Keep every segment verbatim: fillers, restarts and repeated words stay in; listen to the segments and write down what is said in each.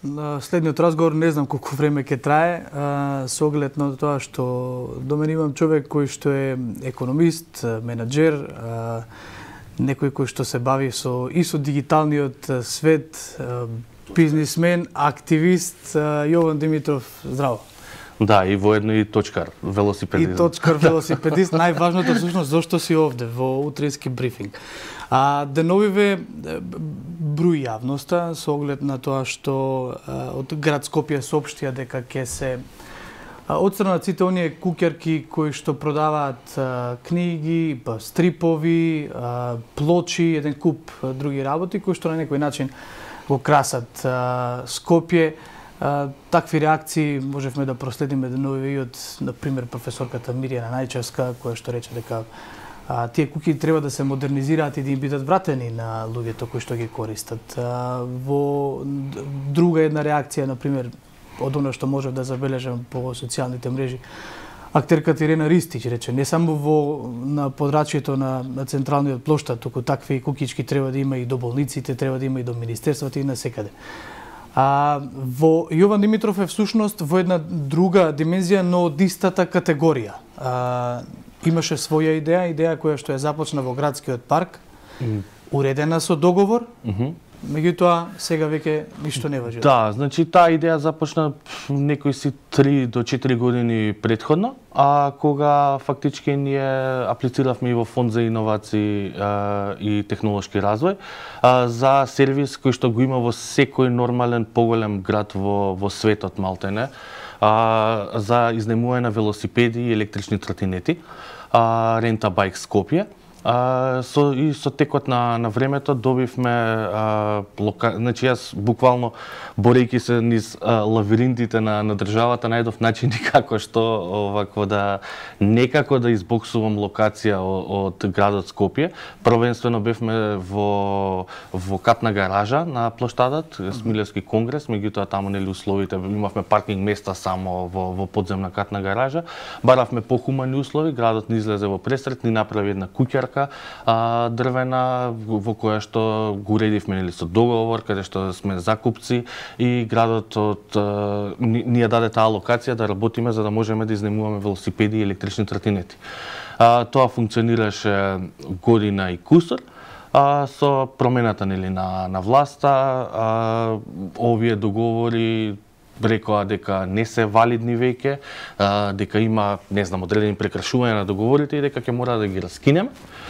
следниот разговор не знам колку време ќе трае, со оглед на тоа што до мене имам човек кој што е економист, менаџер, некој кој што се бави со и со дигиталниот свет, бизнисмен, активист, Јован Димитров, здраво. Да, и воедно и точкар, велосипедист. И точкар, велосипедист. Најважното всушност зошто си овде во утрински брифинг. А деновиве брои јавноста со оглед на тоа што од град Скопје соопштија дека ќе се отстранат сите оние куќарки кои што продаваат книги, стрипови, плочи, еден куп други работи кои што на некој начин го красат Скопје. Такви реакции можевме да проследиме деновиве и од, например, професорката Мирјана Најчевска, која што рече дека а, тие куќи треба да се модернизираат и да им бидат вратени на луѓето кои што ги користат. А, во друга една реакција, например, од оно што можев да забележам по социјалните мрежи, актерката Ирена Ристич рече, не само во на подрачјето на, на централниот плоштад, туку такви куќички треба да има и до болниците, треба да има и до министерствата и на секаде. А, во Јован Димитров е всушност во една друга димензија, но од истата категорија. А, имаше своја идеја, идеја која што е започна во градскиот парк, mm. уредена со договор, mm -hmm. меѓутоа сега веќе ништо не важи. Да, значи таа идеја започна некои си три до четири години претходно, а кога фактички ние аплициравме и во Фонд за иновации а, и технолошки развој а, за сервис кој што го има во секој нормален поголем град во во светот малтене, а, за изнемување на велосипеди и електрични тротинети, а, Рента Байк Скопје. А, со, и со текот на, на времето добивме, а, лока... значи јас буквално борејќи се низ а, лавиринтите на, на државата, најдов начини како што овако да некако да избоксувам локација од, од градот Скопје. Првенствено бевме во, во катна гаража на плоштадот, Смилевски конгрес, меѓутоа таму нели условите, имавме паркинг места само во, во подземна катна гаража. Баравме похумани услови, градот ни излезе во пресрет, ни направи една куќарка а, дрвена во која што го уредивме нели со договор, каде што сме закупци и градот од а, ни, ни ја даде таа локација да работиме за да можеме да изнемуваме велосипеди и електрични тротинети. А, тоа функционираше година и кусор. А, со промената нели на на власта, а, овие договори рекоа дека не се валидни веќе, а, дека има, не знам, одредени прекршувања на договорите и дека ќе мора да ги раскинеме.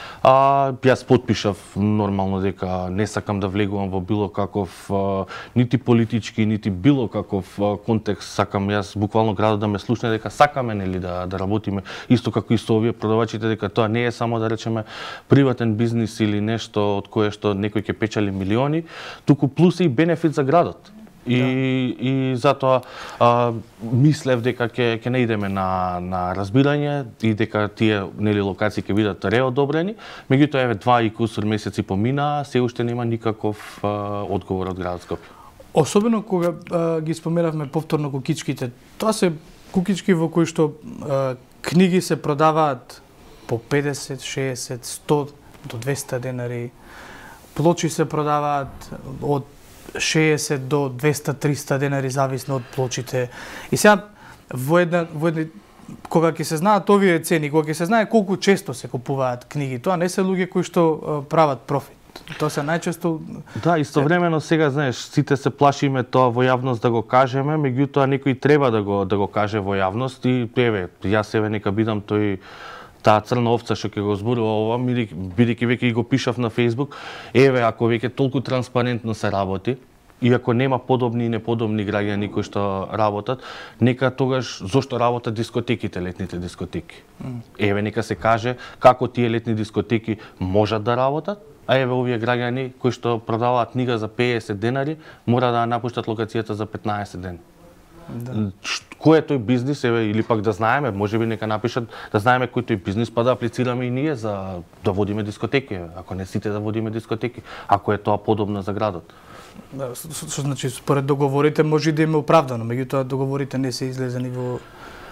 А, јас потпишав нормално дека не сакам да влегувам во било каков а, нити политички, нити било каков а, контекст. Сакам јас буквално градот да ме слушне дека сакаме нели да да работиме исто како и со овие продавачите, дека тоа не е само да речеме приватен бизнис или нешто од кое што некој ќе печали милиони, туку плюс и бенефит за градот. И, да. и затоа а, мислев дека ќе ќе не идеме на на разбирање и дека тие нели локации ќе бидат реодобрени, меѓутоа еве два и кусур месеци помина, се уште нема никаков а, одговор од градот Скопје. Особено кога а, ги споменавме повторно кукичките. Тоа се кукички во кои што а, книги се продаваат по педесет, шеесет, сто до двеста денари. Плочи се продаваат од шеесет до двеста триста денари зависно од плочите. И сега во една во една кога ќе се знаат овие цени, кога ќе се знае колку често се купуваат книги, тоа не се луѓе кои што а, прават профит. Тоа се најчесто. Да, истовремено сега знаеш, сите се плашиме тоа во јавност да го кажеме, меѓутоа некој треба да го да го каже во јавност и еве, јас еве нека бидам тој таа црна овца што ќе го зборува ова, бидејќи веќе и го пишав на Facebook, еве, ако веќе толку транспарентно се работи, и ако нема подобни и неподобни граѓани кои што работат, нека тогаш зошто работат дискотеките, летните дискотеки. Mm. Еве, нека се каже како тие летни дискотеки можат да работат, а еве овие граѓани кои што продаваат книга за педесет денари, мора да напуштат локацијата за петнаесет дена. Да. Кој е тој бизнис, еве, или пак да знаеме, можеби нека напишат, да знаеме кој тој бизнис, па да аплицираме и ние за да водиме дискотеки, ако не сите да водиме дискотеки, ако е тоа подобно за градот. Да, што значи според договорите може да има оправдано, меѓутоа договорите не се излезени во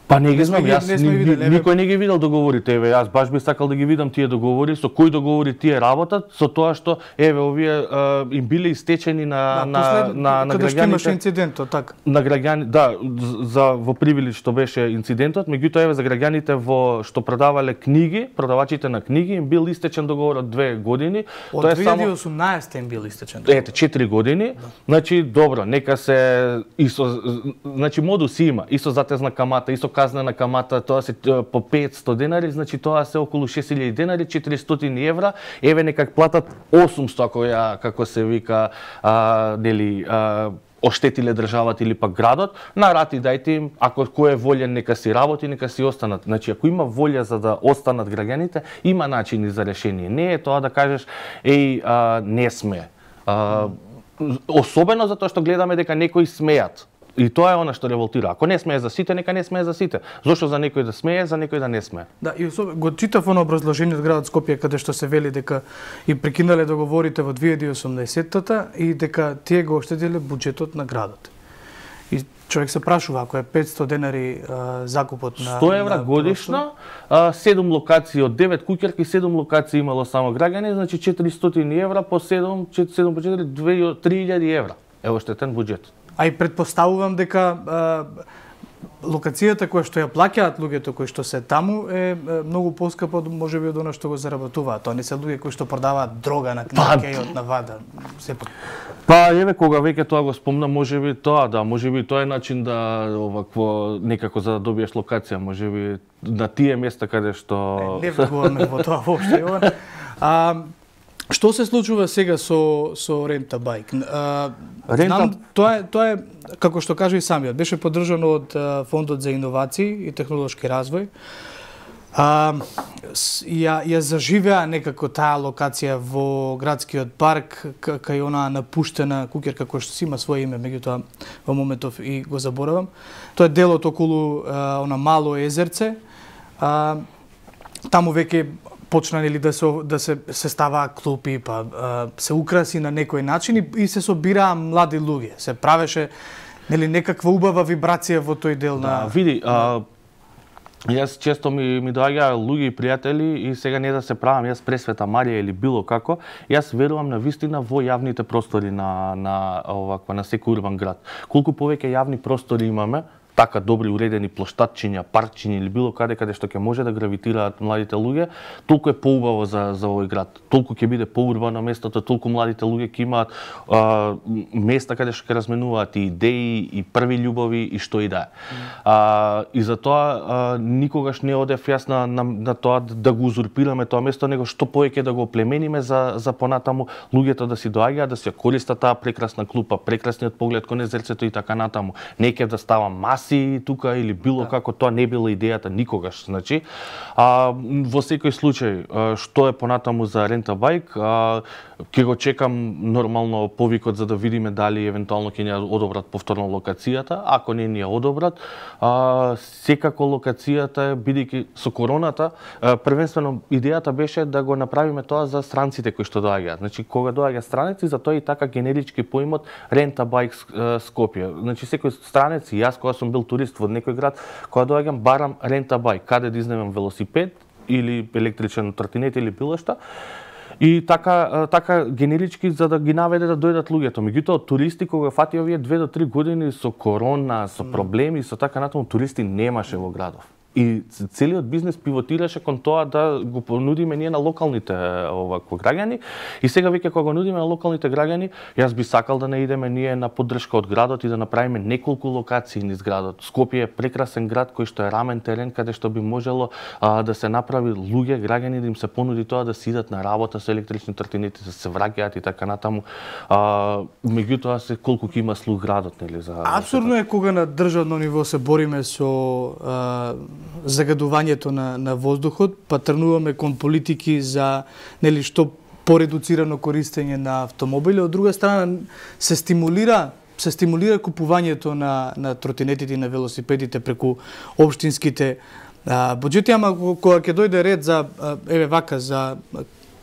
Па не ги знам, ги- јас не сме ни- видели, ни- еве. никој не ги видел договорите, еве јас баш би сакал да ги видам тие договори, со кои договори тие работат, со тоа што еве овие а, им биле истечени на Да, на послед- на на каде што имаше граѓаните. инцидентот, така. На граѓани, да, за во Привилич што беше инцидентот, меѓутоа еве за граѓаните во што продавале книги, продавачите на книги им бил истечен договор од две години. Од Тоа е две само илјади и осумнаесетте им бил истечен. ете четири години. Значи добро, нека се и со значи модус има, и со затезна камата, и со казнена камата, тоа се е, по петстотини денари, значи тоа се околу шест илјади денари, четиристотини евра. Еве нека платат осумсто ако ја како се вика а, нели а, оштетиле државата или пак градот, на рати дајте им, ако кој е волен нека си работи, нека си останат. Значи ако има волја за да останат граѓаните, има начини за решение. Не е тоа да кажеш еј а, не сме. А, особено затоа што гледаме дека некои смеат. И тоа е она што револтира. Ако не смее за сите, нека не смее за сите. Зошто за некој да смее, за некој да не смее? Да, и особ... го читав оно образложение од градот Скопје каде што се вели дека и прекинале договорите во две илјади и осумнаесеттата и дека тие го оштетиле буџетот на градот. И човек се прашува ако е петсто денари а, закупот на сто евра на годишно, а, седум локации од девет куќерки, седум локации имало само граѓани, значи четиристотини евра по седум, седум по четири, три илјади евра. Е оштетен буџет. А и предпоставувам дека а, локацијата која што ја плаќаат луѓето кои што се таму е, е многу поскапа од можеби од она што го заработуваат. Тоа не се луѓе кои што продаваат дрога на кејот на вада. Сепак. Па еве кога веќе тоа го спомна, можеби тоа да, можеби тоа е начин да овакво некако за да добиеш локација, можеби на тие места каде што Не, не влегуваме во тоа воопшто, Јован. А, што се случува сега со со Рента Байк? А, Рента- Знам, тоа е тоа е како што кажа и самиот, беше поддржано од а, Фондот за иновации и технолошки развој. А, с- ја, ја заживеа некако таа локација во градскиот парк, к- кај онаа напуштена куќерка која што си има свое име, меѓутоа во моментов и го заборавам. Тоа е делот околу а, она мало езерце. А, таму веќе почна нели да се да се се ставаа клупи, па а, се украси на некој начин и, и се собираа млади луѓе. Се правеше нели некаква убава вибрација во тој дел Да, на види, а, јас често ми ми доаѓаа луѓе и пријатели и сега не да се правам јас пресвета Марија или било како, јас верувам на вистина во јавните простори на на оваква на секој урбан град. Колку повеќе јавни простори имаме, така добри уредени плоштадчиња, паркчиња или било каде каде што ќе може да гравитираат младите луѓе, толку е поубаво за за овој град. Толку ќе биде поурбано местото, толку младите луѓе ќе имаат а, места каде што ќе разменуваат и идеи и први љубови и што и да е. А, и затоа а, никогаш не одев јас на, на, на тоа да го узурпираме тоа место, него што повеќе да го оплемениме за за понатаму луѓето да си доаѓаат, да се користат таа прекрасна клупа, прекрасниот поглед кон езерцето и така натаму. Не ќе да става маси тука или било да. Како, тоа не била идејата никогаш. Значи, а, во секој случај, а, што е понатаму за Рента Байк, а, ќе го чекам нормално повикот за да видиме дали евентуално ќе ни ја одобрат повторно локацијата. Ако не ни ја одобрат, а, секако локацијата, бидејќи со короната, а, првенствено идејата беше да го направиме тоа за странците кои што доаѓаат. Значи, кога доаѓа странеци, за тоа и така генерички поимот Рента Байк Скопје. Значи, секој странец, и јас кога сум бил турист во некој град, кога доаѓам барам Рента Байк, каде да изнемам велосипед или електричен тротинет или било што. И така така генерички за да ги наведе да дојдат луѓето. Меѓутоа туристи кога фати овие две до три години со корона, со проблеми, со така натаму туристи немаше во градов. И целиот бизнес пивотираше кон тоа да го понудиме ние на локалните овако граѓани. И сега веќе кога го нудиме на локалните граѓани, јас би сакал да не идеме ние на поддршка од градот и да направиме неколку локации низ градот. Скопје е прекрасен град кој што е рамен терен каде што би можело а, да се направи луѓе, граѓани да им се понуди тоа да си идат на работа со електрични тротинети, да се враќаат и така натаму. А, меѓутоа се колку ќе има слух градот, нели за Апсурдно е кога на државно ниво се бориме со а, загадувањето на, на воздухот, па трнуваме кон политики за нели што поредуцирано користење на автомобили, од друга страна се стимулира се стимулира купувањето на на тротинетите и на велосипедите преку општинските а, буџети, ама кога ќе дојде ред за еве вака за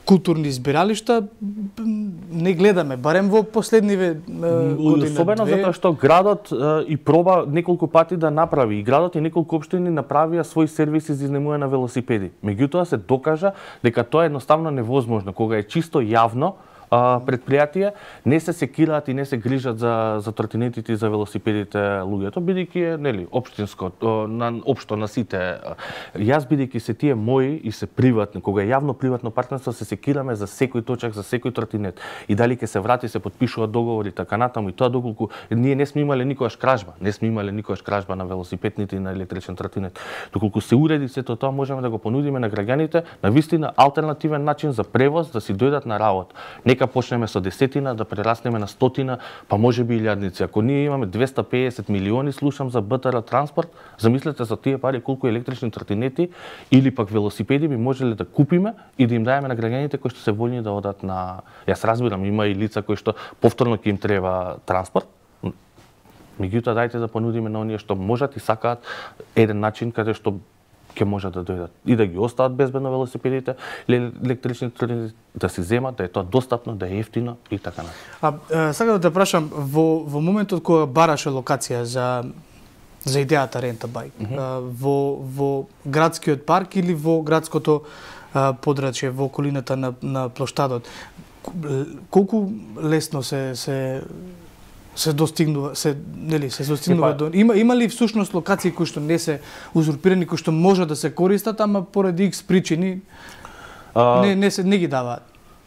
културни збиралишта не гледаме, барем во последниве година. Особено две. затоа што градот и проба неколку пати да направи, и градот и неколку општини направија своји сервиси за изнемување на велосипеди. Меѓутоа се докажа дека тоа е едноставно невозможно, кога е чисто јавно предпријатие, не се секираат и не се грижат за за тротинетите и за велосипедите луѓето, бидејќи е, нели, општинско, на општо на сите. Јас бидејќи се тие мои и се приватни, кога е јавно приватно партнерство, се секираме за секој точак, за секој тротинет. И дали ќе се врати, се потпишуваат договори така натаму, и тоа доколку ние не сме имале никогаш кражба, не сме имале никогаш кражба на велосипед нити на електричен тротинет. Доколку се уреди сето тоа, можеме да го понудиме на граѓаните на вистина алтернативен начин за превоз, да си дојдат на работа. Нека почнеме со десетина, да прераснеме на стотина, па може би илјадници. Ако ние имаме двесте и песет милиони, слушам за БТР транспорт, замислете за тие пари колку електрични тротинети или пак велосипеди би можеле да купиме и да им даеме на граѓаните кои што се вољни да одат на... Јас разбирам, има и лица кои што повторно ќе им треба транспорт. Меѓутоа, дајте да понудиме на оние што можат и сакаат еден начин каде што ќе можат да дојдат и да ги остават безбедно велосипедите или електричните тротинети, да си земат, да е тоа достапно, да е ефтино и така натаму. А сакам да те прашам, во во моментот кога бараше локација за за идејата Rent a Bike, mm -hmm. во во градскиот парк или во градското подрачје во околината на на плоштадот, колку лесно се се се достигнува, се нели се достигнува до има има ли всушност локации кои што не се узурпирани, кои што може да се користат, ама поради икс причини а... не не се не ги даваат?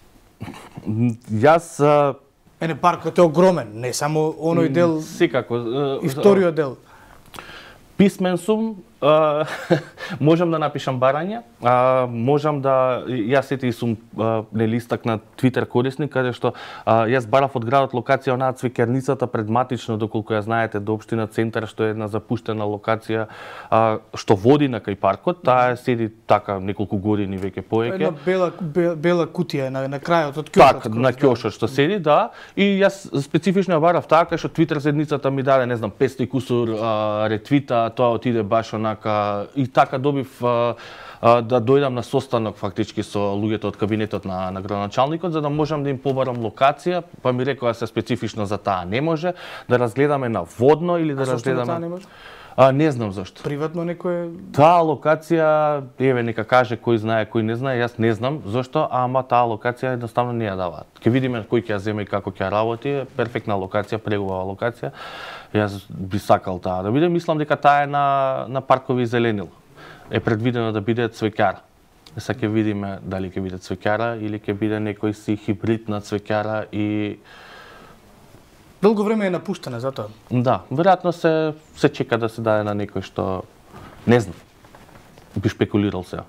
Јас а... Ене, паркот е огромен, не само оној дел, секако и вториот дел. Писмен сум, а, можам да напишам барање, а, можам да, јас сети и сум а, нели истакнат Твитер корисник, каде што а, јас барав од градот локација онаа цвеќарницата предматично, доколку ја знаете, до општина Центар, што е една запуштена локација, а, што води на кај паркот, таа седи така неколку години веќе поеќе. Една бела бела, бела кутија на на крајот од ќошот. Така, на ќошот што седи, да, и јас специфично ја барав така што Твитер седницата ми даде, не знам, петстотини кусур а, ретвита, тоа отиде баш онака и така добив а, а, да дојдам на состанок фактички со луѓето од кабинетот на на градоначалникот за да можам да им побарам локација, па ми рекоа се специфично за таа не може, да разгледаме на водно или да а разгледаме. Таа не може? А, не знам зашто. Приватно некој... Таа локација, еве нека каже кој знае, кој не знае, јас не знам зашто, ама таа локација едноставно не ја даваат. Ќе видиме кој ќе ја земе и како ќе ја работи, перфектна локација, прегубава локација. Јас би сакал таа да биде, мислам дека таа е на на паркови зеленил. Е предвидено да биде цвеќара. Сега ќе видиме дали ќе биде цвеќара или ќе биде некој си хибрид на цвеќара и Долго време е напуштена затоа. Да, веројатно се се чека да се даде на некој што не знам. Би шпекулирал сега.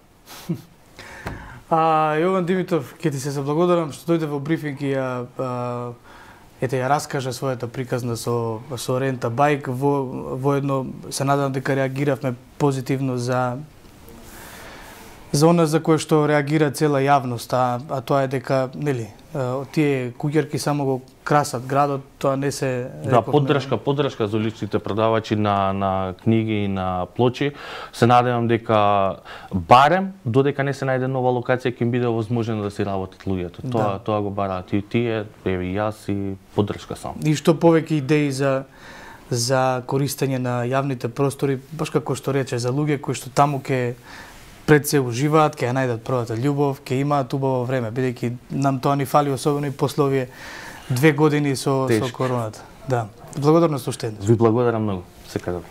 А Јован Димитров, ќе ти се заблагодарам што дојде во брифинг и ја а, ете ја раскажа својата приказна со со Rent a Bike. Во воедно се надам дека реагиравме позитивно за за она за кое што реагира цела јавност, а, а тоа е дека, нели, тие куќерки само го красат градот, тоа не се... Да, поддршка, поддршка за уличните продавачи на, на книги и на плочи. Се надевам дека барем, додека не се најде нова локација, ќе им биде возможно да си работат луѓето. Тоа, да. Тоа го бараат и тие, еве и јас и поддршка само. И што повеќе идеи за за користење на јавните простори, баш како што рече, за луѓе кои што таму ќе пред се уживаат, ќе ја најдат првата љубов, ќе имаат убаво време, бидејќи нам тоа ни фали, особено и после овие две години со, со короната. Да. Благодарност уште еднаш. Ви благодарам многу. Секако.